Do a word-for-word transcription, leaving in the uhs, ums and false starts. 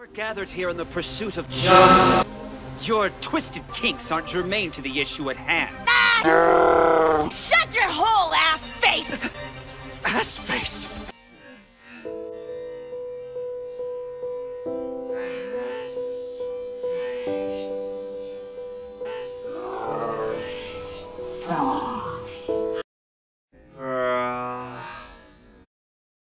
We're gathered here in the pursuit of justice. Your twisted kinks aren't germane to the issue at hand.